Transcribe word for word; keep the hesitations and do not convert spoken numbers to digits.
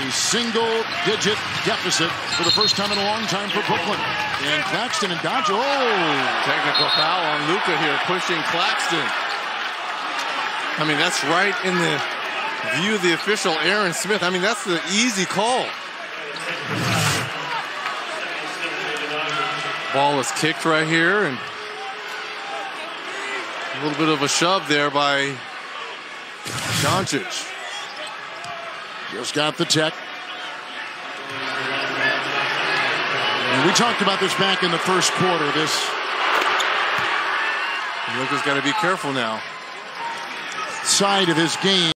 A single-digit deficit for the first time in a long time for Brooklyn. And Claxton and Doncic. Oh! Technical foul on Luka here, pushing Claxton. I mean, that's right in the view of the official, Aaron Smith. I mean, that's the easy call. Ball is kicked right here, and a little bit of a shove there by Doncic. Just got the tech. And we talked about this back in the first quarter. This Luka's got to be careful now. Side of his game.